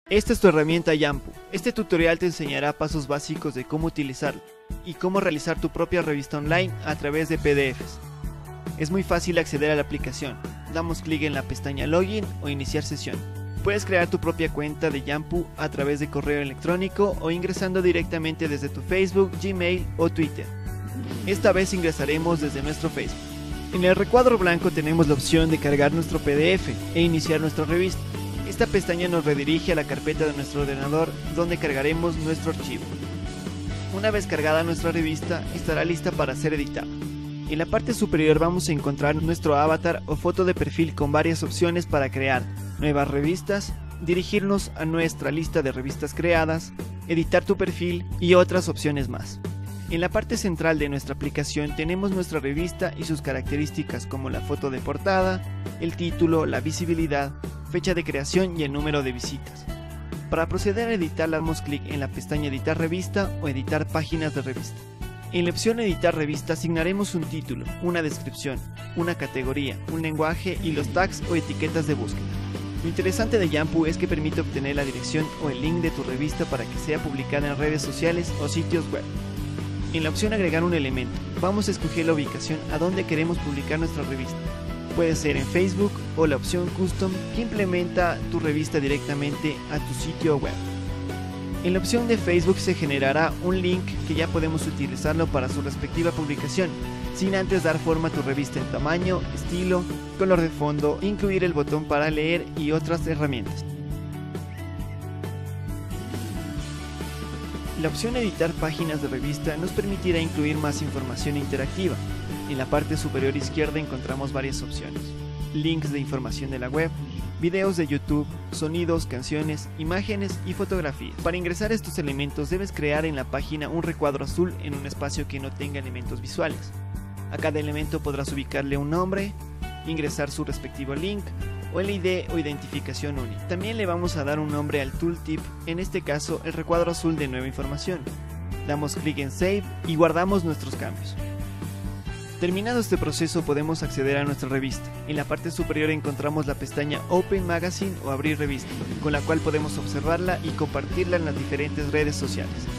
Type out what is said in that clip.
Esta es tu herramienta Yampu. Este tutorial te enseñará pasos básicos de cómo utilizarlo y cómo realizar tu propia revista online a través de PDFs. Es muy fácil acceder a la aplicación. Damos clic en la pestaña Login o Iniciar sesión. Puedes crear tu propia cuenta de Yampu a través de correo electrónico o ingresando directamente desde tu Facebook, Gmail o Twitter. Esta vez ingresaremos desde nuestro Facebook. En el recuadro blanco tenemos la opción de cargar nuestro PDF e iniciar nuestra revista. Esta pestaña nos redirige a la carpeta de nuestro ordenador donde cargaremos nuestro archivo. Una vez cargada nuestra revista, estará lista para ser editada. En la parte superior vamos a encontrar nuestro avatar o foto de perfil con varias opciones para crear nuevas revistas, dirigirnos a nuestra lista de revistas creadas, editar tu perfil y otras opciones más. En la parte central de nuestra aplicación tenemos nuestra revista y sus características como la foto de portada, el título, la visibilidad, fecha de creación y el número de visitas. Para proceder a editarla damos clic en la pestaña Editar revista o Editar páginas de revista. En la opción Editar revista asignaremos un título, una descripción, una categoría, un lenguaje y los tags o etiquetas de búsqueda. Lo interesante de Yampu es que permite obtener la dirección o el link de tu revista para que sea publicada en redes sociales o sitios web. En la opción Agregar un elemento, vamos a escoger la ubicación a donde queremos publicar nuestra revista. Puede ser en Facebook o la opción Custom que implementa tu revista directamente a tu sitio web. En la opción de Facebook se generará un link que ya podemos utilizarlo para su respectiva publicación, sin antes dar forma a tu revista en tamaño, estilo, color de fondo, incluir el botón para leer y otras herramientas. La opción Editar páginas de revista nos permitirá incluir más información interactiva. En la parte superior izquierda encontramos varias opciones: links de información de la web, videos de YouTube, sonidos, canciones, imágenes y fotografías. Para ingresar estos elementos debes crear en la página un recuadro azul en un espacio que no tenga elementos visuales. A cada elemento podrás ubicarle un nombre, ingresar su respectivo link o el ID o identificación única. También le vamos a dar un nombre al tooltip, en este caso el recuadro azul de nueva información. Damos clic en Save y guardamos nuestros cambios. Terminado este proceso podemos acceder a nuestra revista. En la parte superior encontramos la pestaña Open Magazine o Abrir revista, con la cual podemos observarla y compartirla en las diferentes redes sociales.